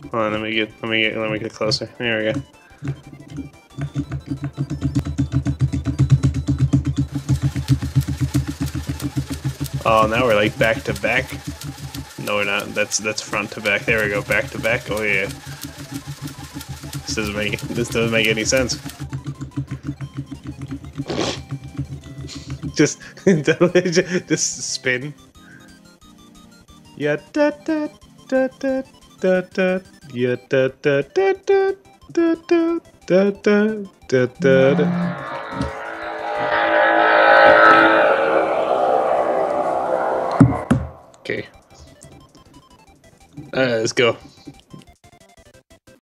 Hold on, let me get closer. There we go. Oh, now we're like back to back. No, we're not. That's front to back. There we go. Back to back. Oh yeah. This doesn't make any sense. Just just spin. Yeah, da da da da da da. Yeah, da da da da da da da da da da. Okay. Let's go.